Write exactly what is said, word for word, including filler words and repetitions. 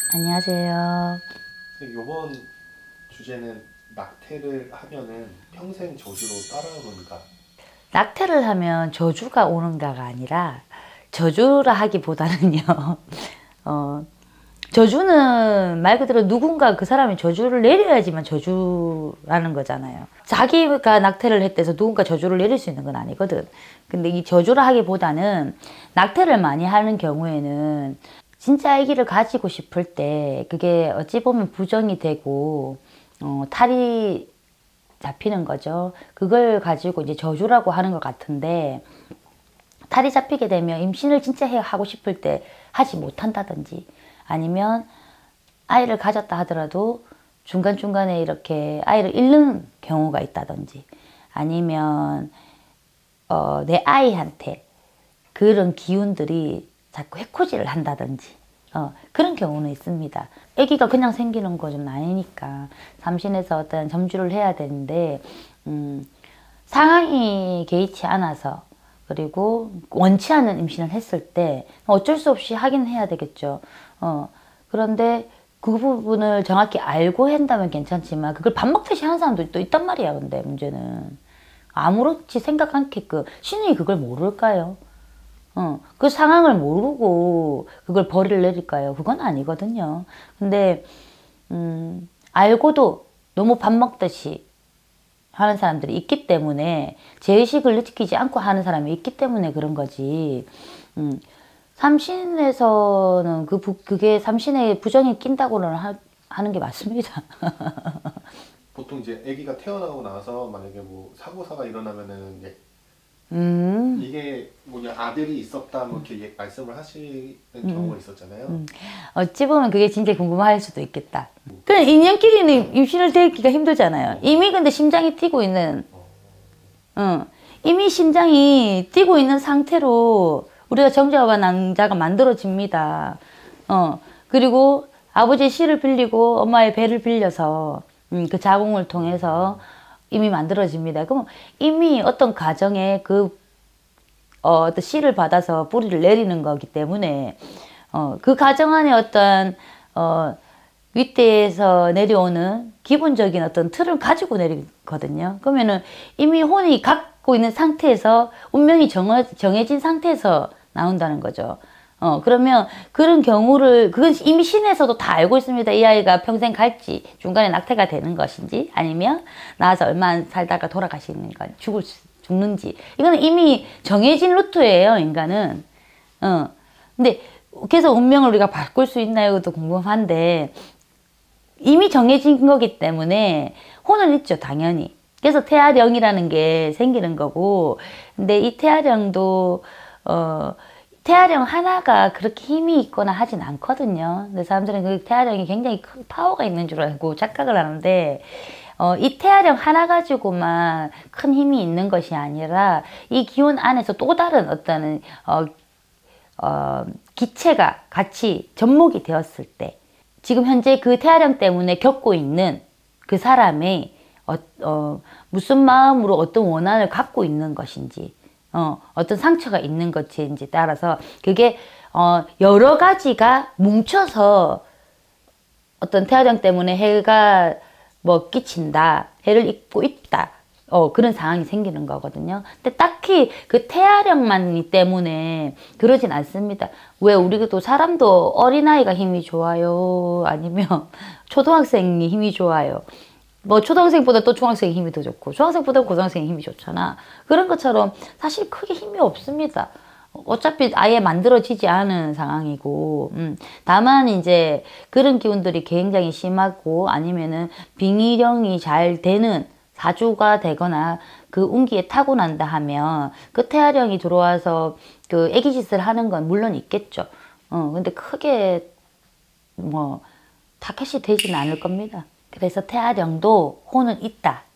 안녕하세요. 이번 주제는 낙태를 하면은 평생 저주로 따라오는가? 낙태를 하면 저주가 오는가가 아니라 저주라 하기보다는요. 어, 저주는 말 그대로 누군가 그 사람이 저주를 내려야지만 저주라는 거잖아요. 자기가 낙태를 했대서 누군가 저주를 내릴 수 있는 건 아니거든. 근데 이 저주라 하기보다는 낙태를 많이 하는 경우에는 진짜 아기를 가지고 싶을 때 그게 어찌 보면 부정이 되고 어, 탈이 잡히는 거죠. 그걸 가지고 이제 저주라고 하는 것 같은데, 탈이 잡히게 되면 임신을 진짜 해 하고 싶을 때 하지 못한다든지, 아니면 아이를 가졌다 하더라도 중간중간에 이렇게 아이를 잃는 경우가 있다든지, 아니면 어, 내 아이한테 그런 기운들이 자꾸 해코지를 한다든지, 어, 그런 경우는 있습니다. 아기가 그냥 생기는 거 좀 아니니까 삼신에서 어떤 점주를 해야 되는데, 음, 상황이 개의치 않아서, 그리고 원치 않는 임신을 했을 때 어쩔 수 없이 하긴 해야 되겠죠. 어, 그런데 그 부분을 정확히 알고 한다면 괜찮지만 그걸 밥 먹듯이 하는 사람도 또 있단 말이야. 근데 문제는 아무렇지 생각 않게끔 신이 그걸 모를까요? 어, 그 상황을 모르고 그걸 벌이를 내릴까요? 그건 아니거든요. 근데 음, 알고도 너무 밥 먹듯이 하는 사람들이 있기 때문에, 제의식을 느끼지 않고 하는 사람이 있기 때문에 그런 거지. 음, 삼신에서는 그 부, 그게 삼신에 부정이 낀다고는 하, 하는 게 맞습니다. 보통 이제 아기가 태어나고 나서 만약에 뭐 사고사가 일어나면은 이제 음. 이게 뭐냐 아들이 있었다 뭐 이렇게 예- 말씀을 하시는 음. 경우가 있었잖아요. 음. 어찌 보면 그게 진짜 궁금할 수도 있겠다. 그냥 인연끼리는 임신을 되기가 힘들잖아요. 이미 근데 심장이 뛰고 있는, 어, 이미 심장이 뛰고 있는 상태로 우리가 정자와 낭자가 만들어집니다. 어, 그리고 아버지의 씨를 빌리고 엄마의 배를 빌려서 음, 그 자궁을 통해서 이미 만들어집니다. 그럼 이미 어떤 가정에 그 어, 어떤 씨를 받아서 뿌리를 내리는 거기 때문에 어, 그 가정 안에 어떤 어, 윗대에서 내려오는 기본적인 어떤 틀을 가지고 내리거든요. 그러면은 이미 혼이 갖고 있는 상태에서 운명이 정해, 정해진 상태에서 나온다는 거죠. 어, 그러면 그런 경우를, 그건 이미 신에서도 다 알고 있습니다. 이 아이가 평생 갈지, 중간에 낙태가 되는 것인지, 아니면 나와서 얼마 살다가 돌아가시는 건 죽을 수, 죽는지. 이거는 이미 정해진 루트예요, 인간은. 어. 근데 계속 운명을 우리가 바꿀 수 있나요?도 궁금한데, 이미 정해진 거기 때문에 혼은 있죠, 당연히. 그래서 태아령이라는 게 생기는 거고, 근데 이 태아령도 어, 태아령 하나가 그렇게 힘이 있거나 하진 않거든요. 근데 사람들은 그 태아령이 굉장히 큰 파워가 있는 줄 알고 착각을 하는데, 어, 이 태아령 하나 가지고만 큰 힘이 있는 것이 아니라 이 기운 안에서 또 다른 어떤 어, 어, 기체가 같이 접목이 되었을 때, 지금 현재 그 태아령 때문에 겪고 있는 그 사람의 어, 어, 무슨 마음으로 어떤 원한을 갖고 있는 것인지, 어, 어떤 상처가 있는 것인지 따라서 그게 어, 여러 가지가 뭉쳐서 어떤 태아령 때문에 해가 뭐 끼친다, 해를 입고 있다, 어, 그런 상황이 생기는 거거든요. 근데 딱히 그 태아령만 때문에 그러진 않습니다. 왜 우리도 사람도 어린아이가 힘이 좋아요? 아니면 초등학생이 힘이 좋아요? 뭐 초등학생보다 또 중학생이 힘이 더 좋고 중학생보다 고등학생이 힘이 좋잖아. 그런 것처럼 사실 크게 힘이 없습니다. 어차피 아예 만들어지지 않은 상황이고, 음, 다만 이제 그런 기운들이 굉장히 심하고 아니면은 빙의령이 잘 되는 사주가 되거나 그 운기에 타고난다 하면 그 태아령이 들어와서 그 애기짓을 하는 건 물론 있겠죠. 어, 근데 크게 뭐 타켓이 되지는 않을 겁니다. 그래서 태아령도 혼은 있다.